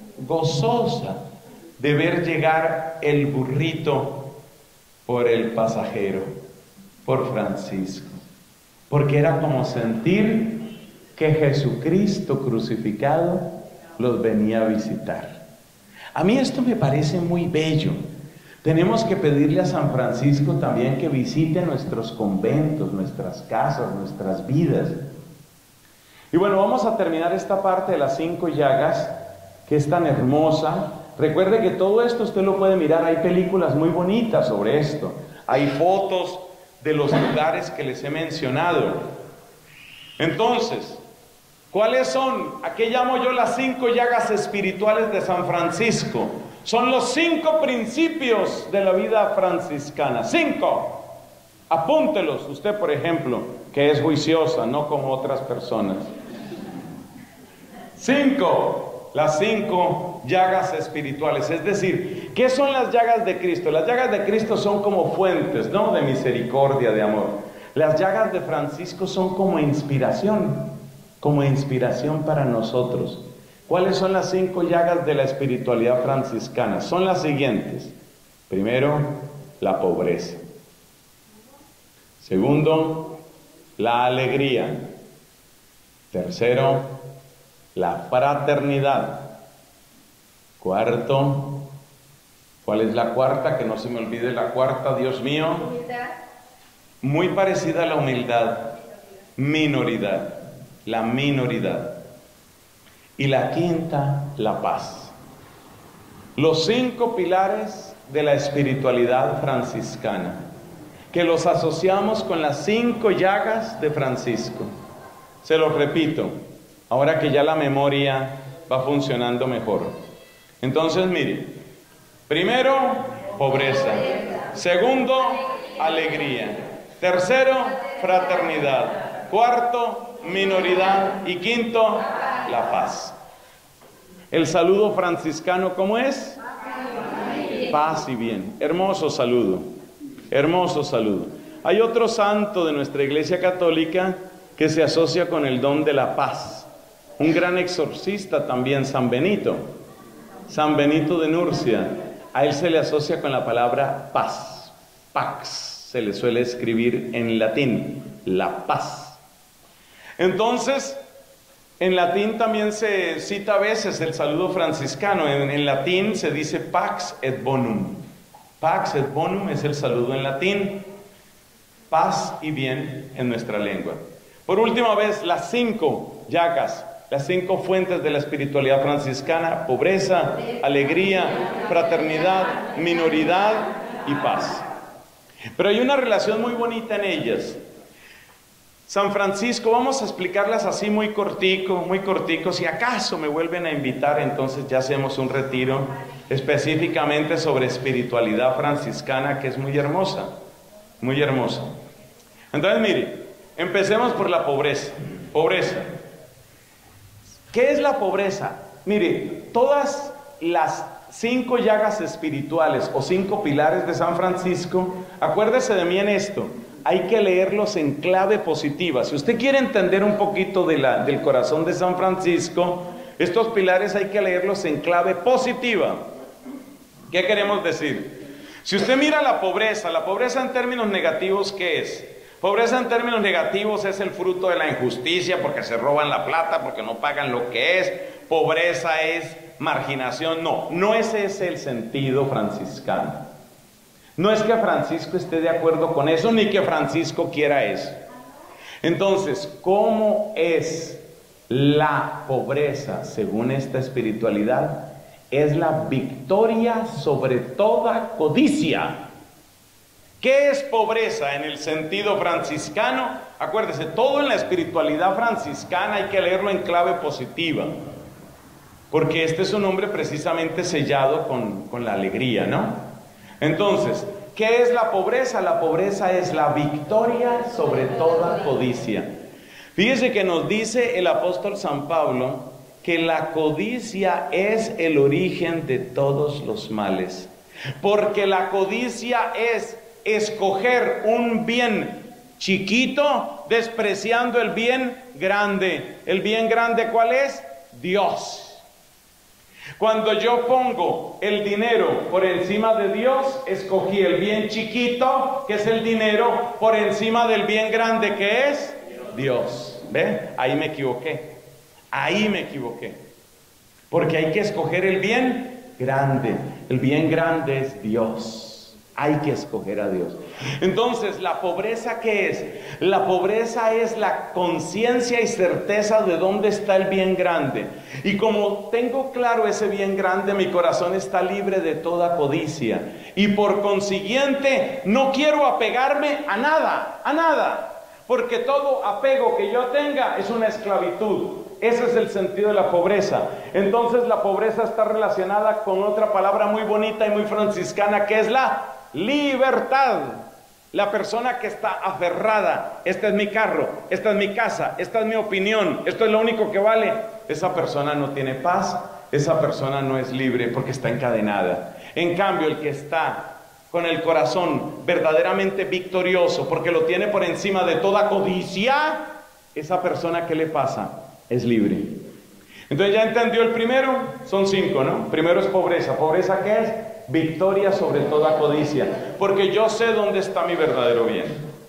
de ver llegar el burrito por el pasajero, por Francisco, porque era como sentir que Jesucristo crucificado los venía a visitar. A mí esto me parece muy bello. Tenemos que pedirle a San Francisco también que visite nuestros conventos, nuestras casas, nuestras vidas. Y bueno, vamos a terminar esta parte de las 5 llagas, que es tan hermosa. Recuerde que todo esto usted lo puede mirar, hay películas muy bonitas sobre esto, hay fotos de los lugares que les he mencionado. Entonces, ¿cuáles son? ¿A qué llamo yo las 5 llagas espirituales de San Francisco? Son los 5 principios de la vida franciscana. 5. Apúntelos, usted por ejemplo, que es juiciosa, no como otras personas. 5. Las 5 llagas espirituales. Es decir, ¿qué son las llagas de Cristo? Las llagas de Cristo son como fuentes, ¿no?, de misericordia, de amor. Las llagas de Francisco son como inspiración para nosotros. ¿Cuáles son las 5 llagas de la espiritualidad franciscana? Son las siguientes. Primero, la pobreza. Segundo, la alegría. Tercero, la fraternidad. Cuarto, ¿cuál es la cuarta? Que no se me olvide la cuarta, Dios mío. Humildad. Muy parecida a la humildad. minoridad. La minoridad. Y la quinta, la paz. Los 5 pilares de la espiritualidad franciscana, que los asociamos con las 5 llagas de Francisco. Se los repito, ahora que ya la memoria va funcionando mejor. Entonces, mire, primero, pobreza. Segundo, alegría. Tercero, fraternidad. Cuarto, minoridad. Y quinto, la paz. El saludo franciscano, ¿cómo es? Paz y bien. Hermoso saludo. Hermoso saludo. Hay otro santo de nuestra Iglesia Católica que se asocia con el don de la paz. Un gran exorcista también, San Benito. San Benito de Nurcia. A él se le asocia con la palabra paz. Pax. Se le suele escribir en latín. La paz. Entonces, en latín también se cita a veces el saludo franciscano. En latín se dice pax et bonum. Pax et bonum es el saludo en latín. Paz y bien en nuestra lengua. Por última vez, las 5 llagas, las 5 fuentes de la espiritualidad franciscana: pobreza, alegría, fraternidad, minoridad y paz. Pero hay una relación muy bonita en ellas. San Francisco, vamos a explicarlas así muy cortico. Si acaso me vuelven a invitar, entonces ya hacemos un retiro específicamente sobre espiritualidad franciscana, que es muy hermosa, muy hermosa. Entonces, mire, empecemos por la pobreza. Pobreza. ¿Qué es la pobreza? Mire, todas las 5 llagas espirituales o 5 pilares de San Francisco, acuérdese de mí en esto, hay que leerlos en clave positiva. Si usted quiere entender un poquito del corazón de San Francisco, estos pilares hay que leerlos en clave positiva. ¿Qué queremos decir? Si usted mira la pobreza en términos negativos, ¿qué es? Pobreza en términos negativos es el fruto de la injusticia, porque se roban la plata, porque no pagan lo que es. Pobreza es marginación. No ese es el sentido franciscano. No es que Francisco esté de acuerdo con eso, ni que Francisco quiera eso. Entonces, ¿cómo es la pobreza según esta espiritualidad? Es la victoria sobre toda codicia. ¿Qué es pobreza en el sentido franciscano? Acuérdese, todo en la espiritualidad franciscana hay que leerlo en clave positiva, porque este es un nombre precisamente sellado con la alegría, ¿no? Entonces, ¿qué es la pobreza? La pobreza es la victoria sobre toda codicia. Fíjese que nos dice el apóstol San Pablo que la codicia es el origen de todos los males, porque la codicia es escoger un bien chiquito despreciando el bien grande. ¿El bien grande cuál es? Dios. Cuando yo pongo el dinero por encima de Dios, escogí el bien chiquito, que es el dinero, por encima del bien grande, que es Dios. ¿Ve? Ahí me equivoqué. Ahí me equivoqué. Porque hay que escoger el bien grande. El bien grande es Dios. Hay que escoger a Dios. Entonces, ¿la pobreza qué es? La pobreza es la conciencia y certeza de dónde está el bien grande. Y como tengo claro ese bien grande, mi corazón está libre de toda codicia. Y por consiguiente, no quiero apegarme a nada. Porque todo apego que yo tenga es una esclavitud. Ese es el sentido de la pobreza. Entonces, la pobreza está relacionada con otra palabra muy bonita y muy franciscana, que es la libertad. La persona que está aferrada, este es mi carro, esta es mi casa, esta es mi opinión, esto es lo único que vale, esa persona no tiene paz, esa persona no es libre porque está encadenada. En cambio, el que está con el corazón verdaderamente victorioso, porque lo tiene por encima de toda codicia, esa persona, ¿qué le pasa? Es libre. Entonces, ya entendió el primero, son 5, ¿no? Primero es pobreza. ¿Pobreza qué es? Victoria sobre toda codicia, porque yo sé dónde está mi verdadero bien.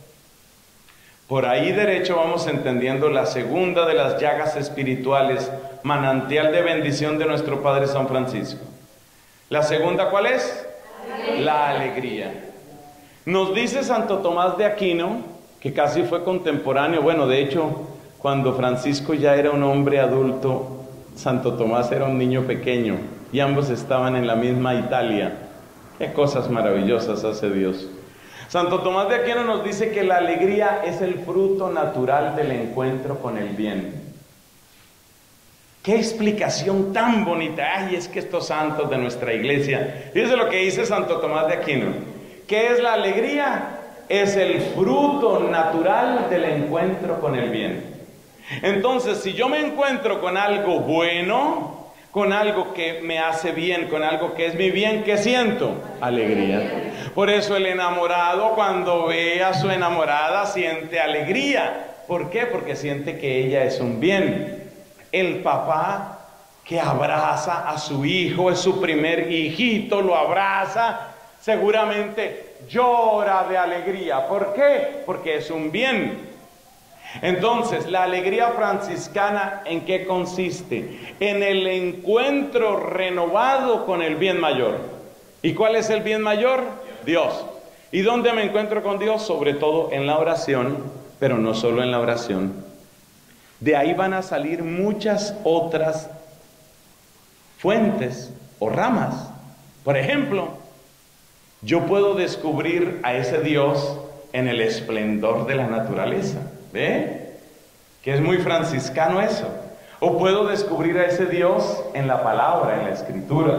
Por ahí derecho vamos entendiendo la segunda de las llagas espirituales, manantial de bendición de nuestro Padre San Francisco. ¿La segunda cuál es? La alegría. Nos dice Santo Tomás de Aquino que casi fue contemporáneo. Bueno, de hecho, cuando Francisco ya era un hombre adulto, Santo Tomás era un niño pequeño y ambos estaban en la misma Italia. Qué cosas maravillosas hace Dios. Santo Tomás de Aquino nos dice que la alegría es el fruto natural del encuentro con el bien. ¡Qué explicación tan bonita! ¡Ay, es que estos santos de nuestra iglesia! Fíjense lo que dice Santo Tomás de Aquino. ¿Qué es la alegría? Es el fruto natural del encuentro con el bien. Entonces, si yo me encuentro con algo bueno, con algo que me hace bien, con algo que es mi bien, ¿qué siento? Alegría. Por eso el enamorado, cuando ve a su enamorada, siente alegría. ¿Por qué? Porque siente que ella es un bien. El papá que abraza a su hijo, es su primer hijito, lo abraza, seguramente llora de alegría. ¿Por qué? Porque es un bien. Entonces, la alegría franciscana, ¿en qué consiste? En el encuentro renovado con el bien mayor. ¿Y cuál es el bien mayor? Dios. ¿Y dónde me encuentro con Dios? Sobre todo en la oración, pero no solo en la oración. De ahí van a salir muchas otras fuentes o ramas. Por ejemplo, yo puedo descubrir a ese Dios en el esplendor de la naturaleza. ¿Ve? Que es muy franciscano eso. O puedo descubrir a ese Dios en la palabra, en la escritura.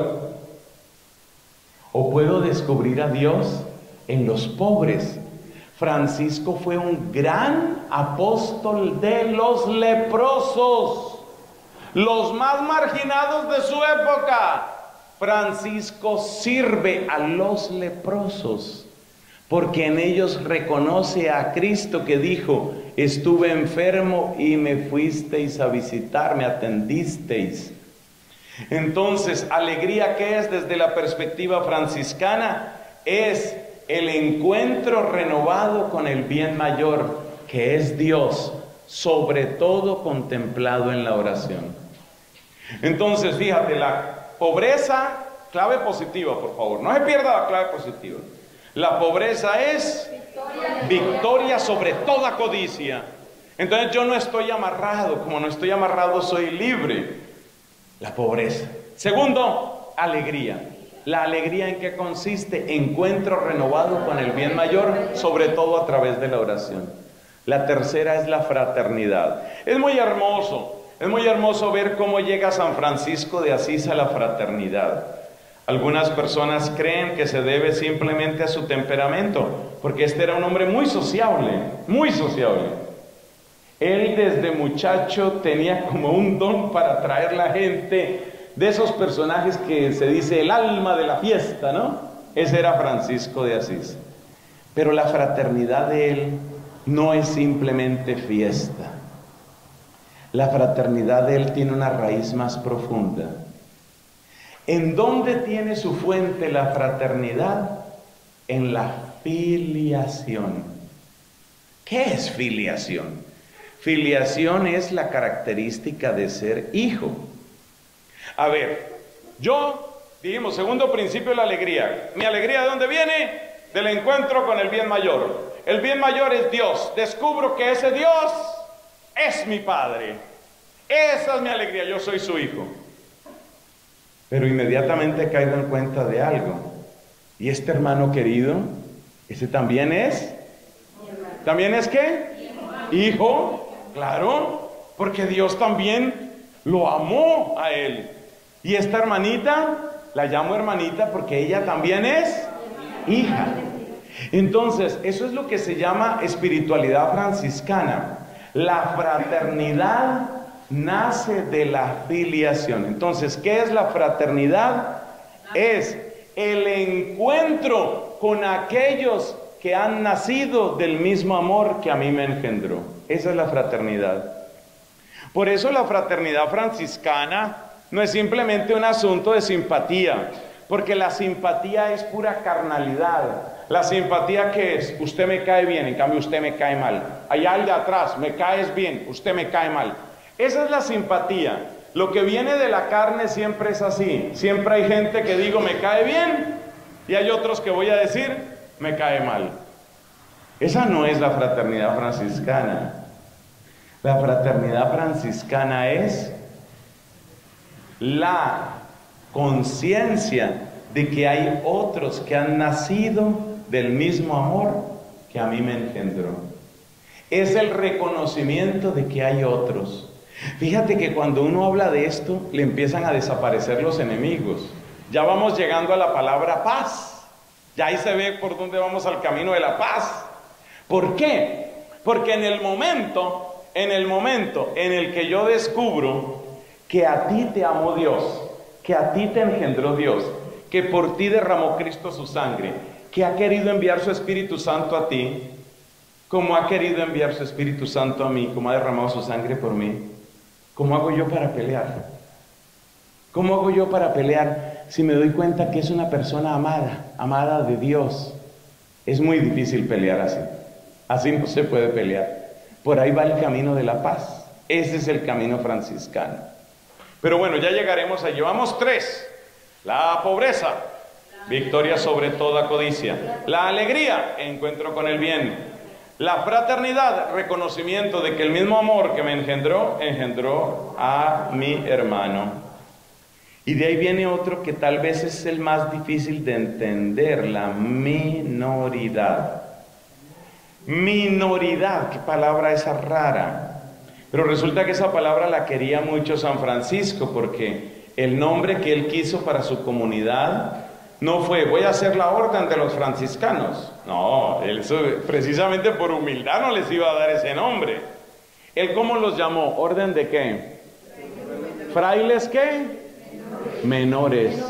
O puedo descubrir a Dios en los pobres. Francisco fue un gran apóstol de los leprosos, los más marginados de su época. Francisco sirve a los leprosos, porque en ellos reconoce a Cristo que dijo: estuve enfermo y me fuisteis a visitar, me atendisteis. Entonces, alegría, ¿qué es desde la perspectiva franciscana? Es el encuentro renovado con el bien mayor, que es Dios, sobre todo contemplado en la oración. Entonces, fíjate, la pobreza, clave positiva, por favor, no se pierda la clave positiva. La pobreza es victoria sobre toda codicia. Entonces yo no estoy amarrado, como no estoy amarrado soy libre. La pobreza. Segundo, alegría. ¿La alegría en qué consiste? Encuentro renovado con el bien mayor, sobre todo a través de la oración. La tercera es la fraternidad. Es muy hermoso ver cómo llega San Francisco de Asís a la fraternidad. Algunas personas creen que se debe simplemente a su temperamento, porque este era un hombre muy sociable, muy sociable. Él desde muchacho tenía como un don para atraer la gente, de esos personajes que se dice el alma de la fiesta, ¿no? Ese era Francisco de Asís. Pero la fraternidad de él no es simplemente fiesta. La fraternidad de él tiene una raíz más profunda. ¿En dónde tiene su fuente la fraternidad? En la filiación. ¿Qué es filiación? Filiación es la característica de ser hijo. A ver, dijimos, segundo principio, la alegría. ¿Mi alegría de dónde viene? Del encuentro con el bien mayor. El bien mayor es Dios. Descubro que ese Dios es mi Padre. Esa es mi alegría, yo soy su hijo. Pero inmediatamente caigo en cuenta de algo. Y este hermano querido, ese también es. ¿También es qué? Hijo, claro, porque Dios también lo amó a él. Y esta hermanita, la llamo hermanita porque ella también es hija. Entonces, eso es lo que se llama espiritualidad franciscana. La fraternidad nace de la filiación. Entonces, ¿qué es la fraternidad? Es el encuentro con aquellos que han nacido del mismo amor que a mí me engendró. Esa es la fraternidad. Por eso la fraternidad franciscana no es simplemente un asunto de simpatía, porque la simpatía es pura carnalidad. La simpatía, ¿qué es? Usted me cae bien, en cambio usted me cae mal. Allá al de atrás, me caes bien, usted me cae mal. Esa es la simpatía. Lo que viene de la carne siempre es así. Siempre hay gente que digo me cae bien y hay otros que voy a decir me cae mal. Esa no es la fraternidad franciscana. La fraternidad franciscana es la conciencia de que hay otros que han nacido del mismo amor que a mí me engendró. Es el reconocimiento de que hay otros. Fíjate que cuando uno habla de esto, le empiezan a desaparecer los enemigos. Ya vamos llegando a la palabra paz. Ya ahí se ve por dónde vamos al camino de la paz. ¿Por qué? Porque en el momento en el que yo descubro que a ti te amó Dios, que a ti te engendró Dios, que por ti derramó Cristo su sangre, que ha querido enviar su Espíritu Santo a ti, como ha querido enviar su Espíritu Santo a mí, como ha derramado su sangre por mí, ¿cómo hago yo para pelear? ¿Cómo hago yo para pelear si me doy cuenta que es una persona amada, amada de Dios? Es muy difícil pelear así. Así no se puede pelear. Por ahí va el camino de la paz. Ese es el camino franciscano. Pero bueno, ya llegaremos allí. Llevamos 3. La pobreza, victoria sobre toda codicia. La alegría, encuentro con el bien. La fraternidad, reconocimiento de que el mismo amor que me engendró a mi hermano. Y de ahí viene otro que tal vez es el más difícil de entender, la minoridad. Minoridad, qué palabra esa rara. Pero resulta que esa palabra la quería mucho San Francisco, porque el nombre que él quiso para su comunidad no fue voy a hacer la orden de los franciscanos. No, él precisamente por humildad no les iba a dar ese nombre. ¿Él cómo los llamó? ¿Orden de qué? ¿Frailes qué? Menores.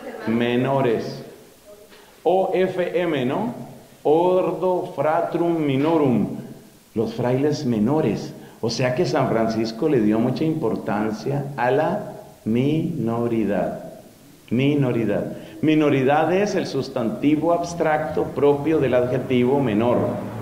OFM, ¿no? Ordo Fratrum Minorum, los frailes menores. O sea que San Francisco le dio mucha importancia a la minoridad. Minoridad es el sustantivo abstracto propio del adjetivo menor.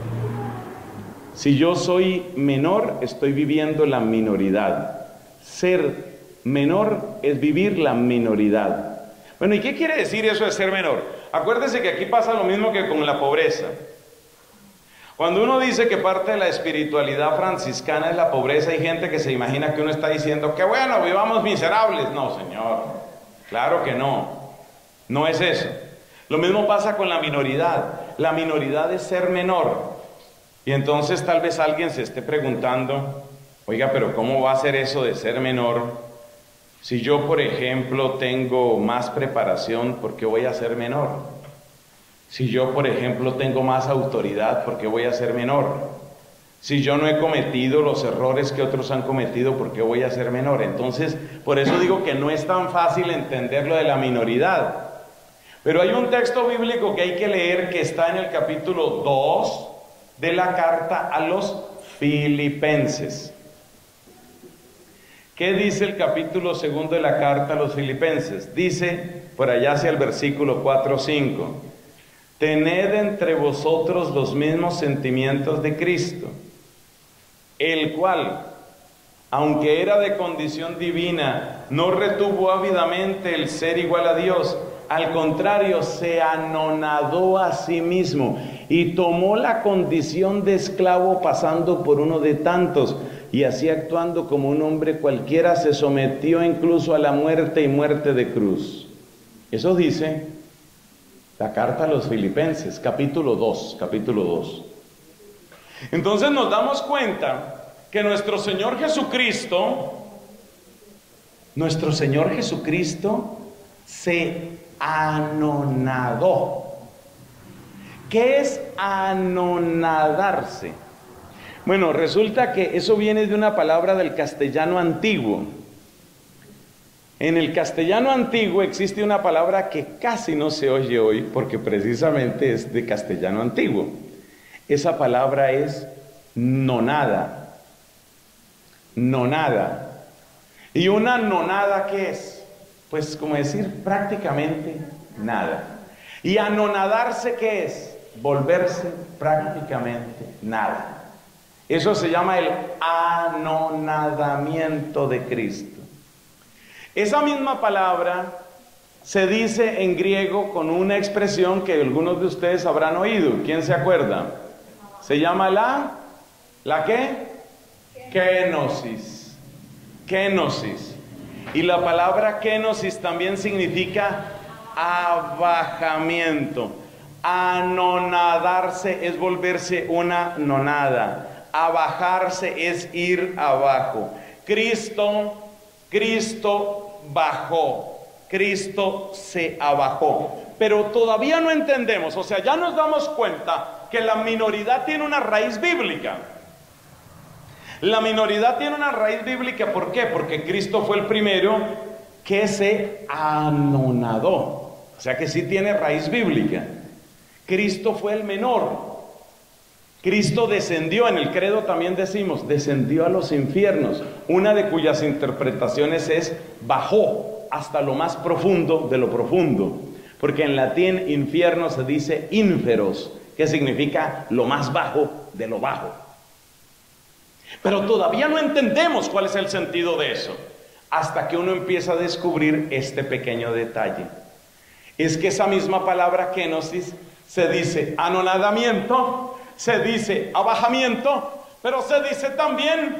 Si yo soy menor, estoy viviendo la minoridad. Ser menor es vivir la minoridad. Bueno, ¿y qué quiere decir eso de ser menor? Acuérdese que aquí pasa lo mismo que con la pobreza. Cuando uno dice que parte de la espiritualidad franciscana es la pobreza, hay gente que se imagina que uno está diciendo que bueno, vivamos miserables. No, señor, claro que no. No es eso. Lo mismo pasa con la minoridad. La minoridad es ser menor. Y entonces tal vez alguien se esté preguntando, oiga, pero ¿cómo va a ser eso de ser menor? Si yo, por ejemplo, tengo más preparación, ¿por qué voy a ser menor? Si yo, por ejemplo, tengo más autoridad, ¿por qué voy a ser menor? Si yo no he cometido los errores que otros han cometido, ¿por qué voy a ser menor? Entonces, por eso digo que no es tan fácil entender lo de la minoridad. Pero hay un texto bíblico que hay que leer que está en el capítulo 2 de la carta a los Filipenses. ¿Qué dice el capítulo 2 de la carta a los Filipenses? Dice, por allá hacia el versículo 4 o 5, tened entre vosotros los mismos sentimientos de Cristo, el cual, aunque era de condición divina, no retuvo ávidamente el ser igual a Dios, al contrario, se anonadó a sí mismo y tomó la condición de esclavo pasando por uno de tantos, y así actuando como un hombre cualquiera se sometió incluso a la muerte y muerte de cruz. Eso dice la carta a los Filipenses, capítulo 2. Entonces nos damos cuenta que nuestro Señor Jesucristo se anonadó. ¿Qué es anonadarse? Bueno, resulta que eso viene de una palabra del castellano antiguo. En el castellano antiguo existe una palabra que casi no se oye hoy porque precisamente es de castellano antiguo. Esa palabra es nonada. Nonada. ¿Y una nonada qué es? Pues como decir prácticamente nada. ¿Y anonadarse qué es? Volverse prácticamente nada. Eso se llama el anonadamiento de Cristo. Esa misma palabra se dice en griego con una expresión que algunos de ustedes habrán oído. ¿Quién se acuerda? Se llama ¿la qué? Kenosis. Kenosis. Y la palabra kenosis también significa abajamiento. Anonadarse es volverse una nonada. Abajarse es ir abajo. Cristo bajó. Cristo se abajó. Pero todavía no entendemos, o sea, ya nos damos cuenta que la minoridad tiene una raíz bíblica. La minoridad tiene una raíz bíblica, ¿por qué? Porque Cristo fue el primero que se anonadó. O sea que sí tiene raíz bíblica. Cristo fue el menor. Cristo descendió, en el credo también decimos, descendió a los infiernos. Una de cuyas interpretaciones es bajó hasta lo más profundo de lo profundo. Porque en latín infierno se dice inferos, que significa lo más bajo de lo bajo. Pero todavía no entendemos cuál es el sentido de eso, hasta que uno empieza a descubrir este pequeño detalle. Es que esa misma palabra kenosis se dice anonadamiento, se dice abajamiento, pero se dice también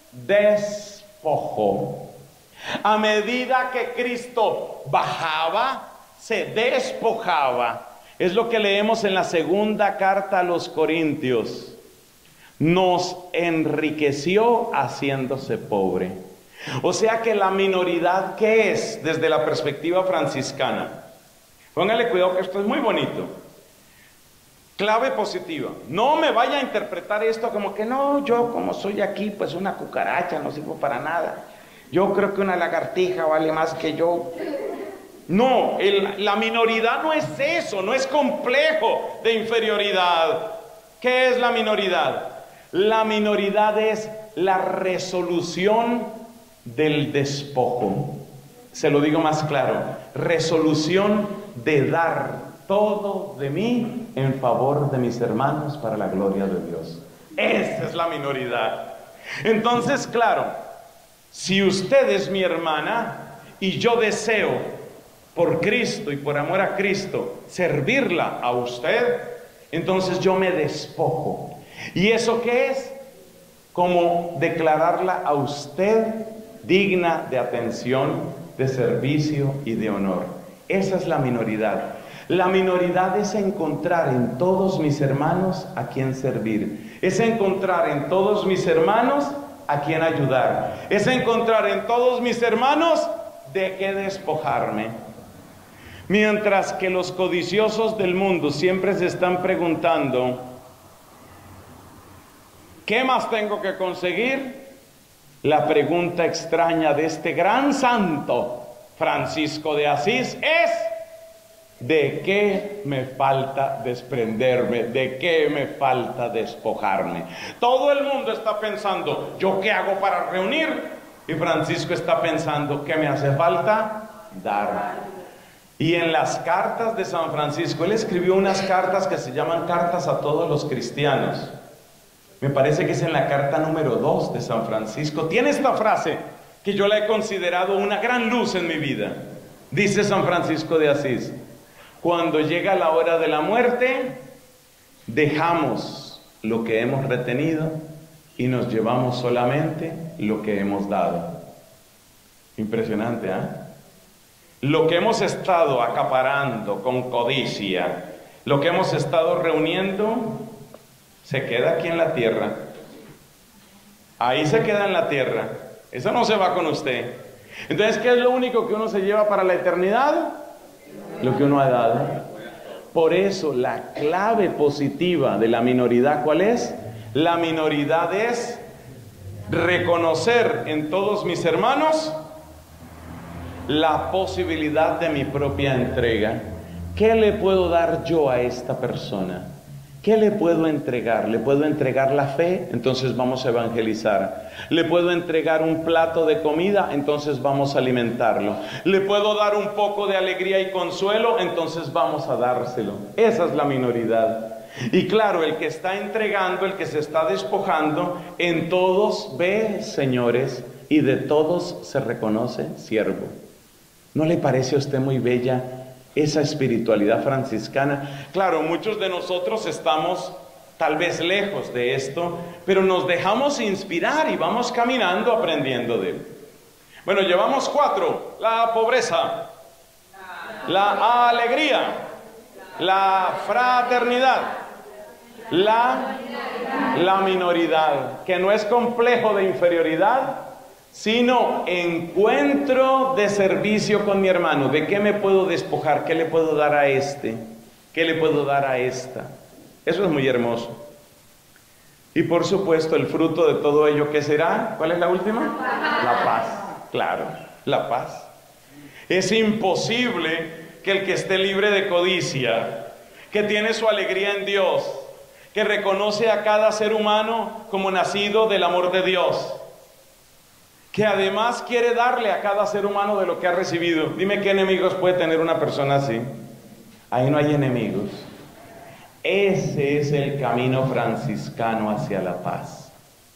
despojo. A medida que Cristo bajaba, se despojaba. Es lo que leemos en la segunda carta a los Corintios. Nos enriqueció haciéndose pobre. O sea que la minoridad, ¿qué es desde la perspectiva franciscana? Póngale cuidado que esto es muy bonito. Clave positiva. No me vaya a interpretar esto como que no, yo como soy aquí, pues una cucaracha, no sirvo para nada. Yo creo que una lagartija vale más que yo. No, la minoridad no es eso, no es complejo de inferioridad. ¿Qué es la minoridad? La minoridad es la resolución del despojo. Se lo digo más claro, resolución de dar todo de mí en favor de mis hermanos para la gloria de Dios. Esa es la minoridad. Entonces, claro, si usted es mi hermana y yo deseo por Cristo y por amor a Cristo servirla a usted, entonces yo me despojo. ¿Y eso qué es? Como declararla a usted digna de atención, de servicio y de honor. Esa es la minoridad. La minoridad es encontrar en todos mis hermanos a quien servir. Es encontrar en todos mis hermanos a quien ayudar. Es encontrar en todos mis hermanos de qué despojarme. Mientras que los codiciosos del mundo siempre se están preguntando, ¿qué más tengo que conseguir? La pregunta extraña de este gran santo, Francisco de Asís, es: ¿de qué me falta desprenderme? ¿De qué me falta despojarme? Todo el mundo está pensando, ¿yo qué hago para reunir? Y Francisco está pensando, ¿qué me hace falta? Dar. Y en las cartas de San Francisco, él escribió unas cartas que se llaman cartas a todos los cristianos. Me parece que es en la carta número 2 de San Francisco. Tiene esta frase que yo la he considerado una gran luz en mi vida. Dice San Francisco de Asís: cuando llega la hora de la muerte, dejamos lo que hemos retenido y nos llevamos solamente lo que hemos dado. Impresionante, ¿eh? Lo que hemos estado acaparando con codicia, lo que hemos estado reuniendo, se queda aquí en la tierra. Ahí se queda en la tierra. Eso no se va con usted. Entonces, ¿qué es lo único que uno se lleva para la eternidad? Lo que uno ha dado. Por eso, la clave positiva de la minoridad, ¿cuál es? La minoridad es reconocer en todos mis hermanos la posibilidad de mi propia entrega. ¿Qué le puedo dar yo a esta persona? ¿Qué le puedo entregar? ¿Le puedo entregar la fe? Entonces vamos a evangelizar. ¿Le puedo entregar un plato de comida? Entonces vamos a alimentarlo. ¿Le puedo dar un poco de alegría y consuelo? Entonces vamos a dárselo. Esa es la minoridad. Y claro, el que está entregando, el que se está despojando, en todos ve señores y de todos se reconoce siervo. ¿No le parece a usted muy bella esa espiritualidad franciscana? Claro, muchos de nosotros estamos tal vez lejos de esto, pero nos dejamos inspirar y vamos caminando aprendiendo de él. Bueno, llevamos 4, la pobreza, la alegría, la fraternidad, la minoridad, que no es complejo de inferioridad, sino encuentro de servicio con mi hermano. ¿De qué me puedo despojar? ¿Qué le puedo dar a este? ¿Qué le puedo dar a esta? Eso es muy hermoso. Y por supuesto el fruto de todo ello, ¿qué será? ¿Cuál es la última? La paz, claro, la paz. Es imposible que el que esté libre de codicia, que tiene su alegría en Dios, que reconoce a cada ser humano como nacido del amor de Dios, que además quiere darle a cada ser humano de lo que ha recibido. Dime qué enemigos puede tener una persona así. Ahí no hay enemigos. Ese es el camino franciscano hacia la paz.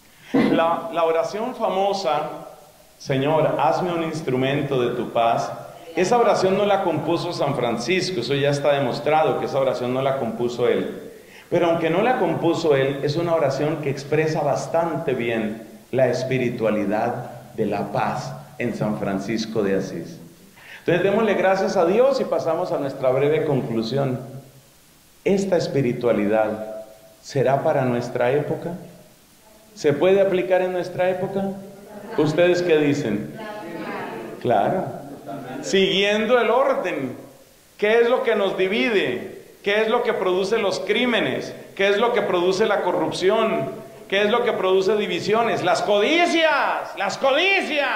La oración famosa, Señor, hazme un instrumento de tu paz, esa oración no la compuso San Francisco, eso ya está demostrado que esa oración no la compuso él. Pero aunque no la compuso él, es una oración que expresa bastante bien la espiritualidad de la paz en San Francisco de Asís. Entonces démosle gracias a Dios y pasamos a nuestra breve conclusión. ¿Esta espiritualidad será para nuestra época? ¿Se puede aplicar en nuestra época? ¿Ustedes qué dicen? Claro. Siguiendo el orden. ¿Qué es lo que nos divide? ¿Qué es lo que produce los crímenes? ¿Qué es lo que produce la corrupción? ¿Qué es lo que produce divisiones? Las codicias, las codicias.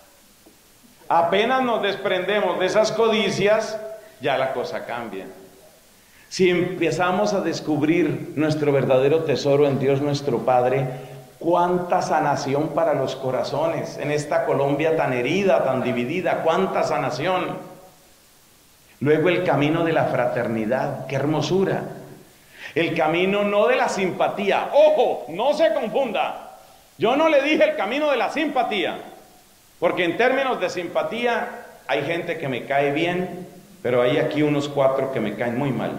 Apenas nos desprendemos de esas codicias, ya la cosa cambia. Si empezamos a descubrir nuestro verdadero tesoro en Dios nuestro Padre, cuánta sanación para los corazones en esta Colombia tan herida, tan dividida, cuánta sanación. Luego el camino de la fraternidad, qué hermosura. El camino no de la simpatía, ojo, no se confunda. Yo no le dije el camino de la simpatía, porque en términos de simpatía hay gente que me cae bien, pero hay aquí unos 4 que me caen muy mal.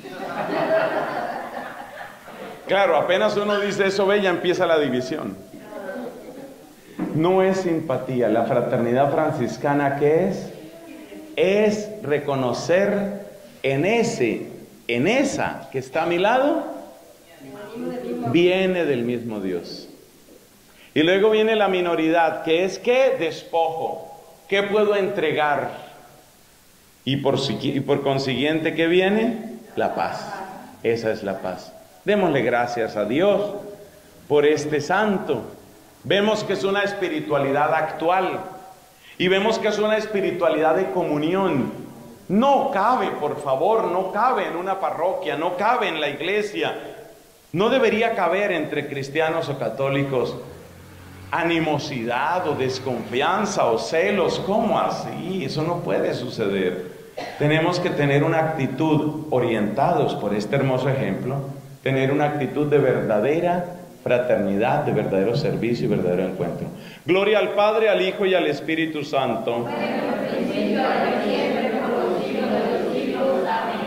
Claro, apenas uno dice eso, ve, ya empieza la división. No es simpatía. La fraternidad franciscana, ¿qué es? Es reconocer en esa que está a mi lado, viene del mismo Dios. Y luego viene la minoridad, que es ¿qué? Despojo. ¿Qué puedo entregar? Y por consiguiente, ¿qué viene? La paz. Esa es la paz. Démosle gracias a Dios por este santo. Vemos que es una espiritualidad actual y vemos que es una espiritualidad de comunión. No cabe, por favor, no cabe en una parroquia, no cabe en la iglesia, no debería caber entre cristianos o católicos animosidad o desconfianza o celos. ¿Cómo así? Eso no puede suceder. Tenemos que tener una actitud, orientados por este hermoso ejemplo, tener una actitud de verdadera fraternidad, de verdadero servicio y verdadero encuentro. Gloria al Padre, al Hijo y al Espíritu Santo.